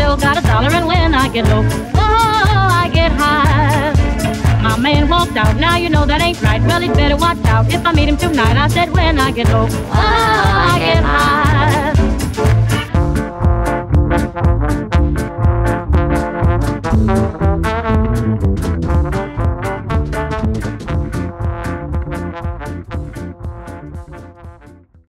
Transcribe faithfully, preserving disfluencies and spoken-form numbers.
girl got a dollar, and when I get low, oh, I get high. My man walked out, now you know that ain't right. Well, he'd better watch out if I meet him tonight. I said when I get low, oh, I get high.